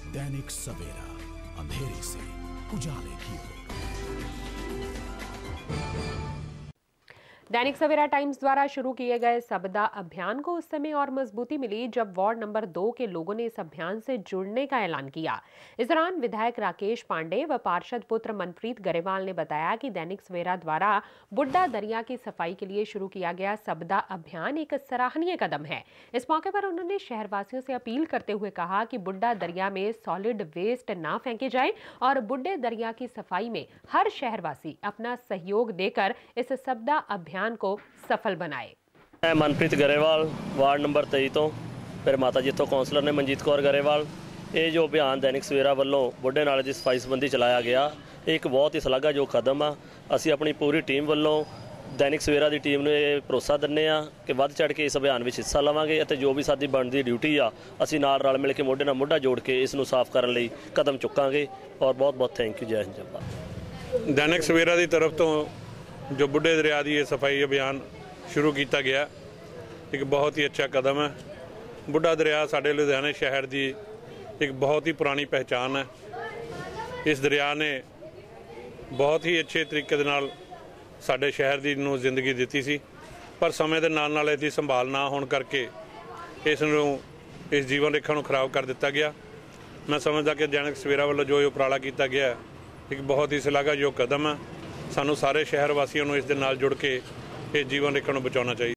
दैनिक सवेरा, अंधेरे से उजाले की ओर। दैनिक सवेरा टाइम्स द्वारा शुरू किए गए सबदा अभियान को उस समय और मजबूती मिली जब वार्ड नंबर 2 के लोगों ने इस अभियान से जुड़ने का ऐलान किया। इस दौरान विधायक राकेश पांडे व पार्षद पुत्र मनप्रीत गरेवाल ने बताया कि दैनिक सवेरा द्वारा बुड्ढा दरिया की सफाई के लिए शुरू किया गया सबदा अभियान एक सराहनीय कदम है। इस मौके पर उन्होंने शहरवासियों से अपील करते हुए कहा कि बुड्ढा दरिया में सॉलिड वेस्ट ना फेंके जाए और बुड्ढे दरिया की सफाई में हर शहरवासी अपना सहयोग देकर इस सबदा अभियान को सफल बनाए। मैं मनप्रीत गरेवाल वार्ड नंबर 23 तो फिर माता जी तो कौंसलर ने मनजीत कौर गरेवाल। ये जो अभियान दैनिक सवेरा वालों बुढ़े नाले की सफाई संबंधी चलाया गया, एक बहुत ही सलाघायोग कदम आ। असी अपनी पूरी टीम वालों दैनिक सवेरा की टीम ने भरोसा दिंदे आ कि वध चढ़ के इस अभियान में हिस्सा लवांगे और जो भी साडी बनदी ड्यूटी आ असी नाल रल मिल के मोढे नाल मोढा जोड़ के इसनूं साफ करने लई कदम चुकांगे। और बहुत बहुत थैंक यू। जय हिंद जय भारत। दैनिक सवेरा की तरफ तो जो बुढ़े दरिया की सफाई अभियान शुरू किया गया एक बहुत ही अच्छा कदम है। बुढ़ा दरिया साडे लुधियाने शहर की एक बहुत ही पुरानी पहचान है। इस दरिया ने बहुत ही अच्छे तरीके दे नाल साडे शहर की जिंदगी दी सी, पर समय के नाल नाल इसकी संभाल ना होने करके इस जीवन रेखा को खराब कर दिता गया। मैं समझदा कि दैनिक सवेरा वालों जो उपराला किया गया एक बहुत ही सलाघायोग कदम है। सानू सारे शहर वासियों को इस दे नाल जुड़ के इस जीवन रेखा को बचाना चाहिए।